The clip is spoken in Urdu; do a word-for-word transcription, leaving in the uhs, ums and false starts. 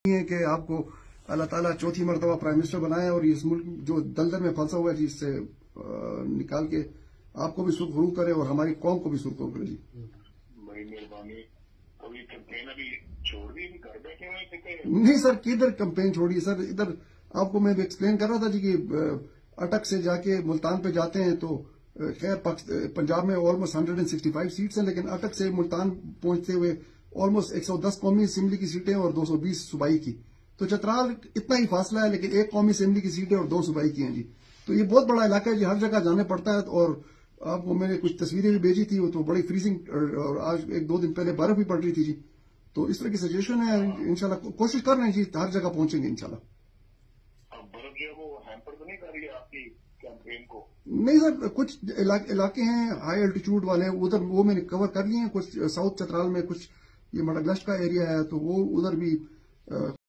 ہے کہ آپ کو اللہ تعالیٰ چوتھی مرتبہ پرائم منسٹر بنائے اور اس ملک جو دلدل میں پھنسا ہوا ہے جی اس سے نکال کے آپ کو بھی سرخرو کرے اور ہماری قوم کو بھی سرخرو کرے جی. بڑی مہربانی. ابھی کمپین ابھی چھوڑ دی گھر بیٹھے ہوئے؟ نہیں سر کدھر کمپین چھوڑی سر. ادھر آپ کو میں ایکسپلین کر رہا تھا جی کہ اٹک سے جا کے ملتان پہ جاتے ہیں تو خیر پنجاب میں almost hundred and sixty five seats ہیں لیکن اٹک سے ملتان پہنچتے ہوئے آلموسٹ ایک سو دس قومی اسمبلی کی سیٹیں اور دو سو بیس صوبائی کی. تو چترال اتنا ہی فاصلہ ہے لیکن ایک قومی اسمبلی کی سیٹیں اور دو صوبائی کی ہیں جی. تو یہ بہت بڑا علاقہ ہے جی. ہر جگہ جانا پڑتا ہے اور آپ کو میں نے کچھ تصویریں بھی بھیجی تھی تو بڑی فریزنگ اور آج ایک دو دن پہلے برف بھی پڑ رہی تھی جی. تو اس طرح کی سچویشن ہے. انشاءاللہ کوشش کر رہے ہیں جی ہر جگہ پہنچیں گے انشاءاللہ. برف جو ہے وہ ہیمپر تو نہیں کر رہی ہے آپ کی کیمپین کو؟ نہیں سر کچھ علاقے ہیں ہائی الٹیچیوڈ والے ادھر وہ میں نے کور کر لیے ہیں. کچھ ساؤتھ چترال میں کچھ یہ مڈاگلسٹ کا ایریا ہے تو وہ ادھر بھی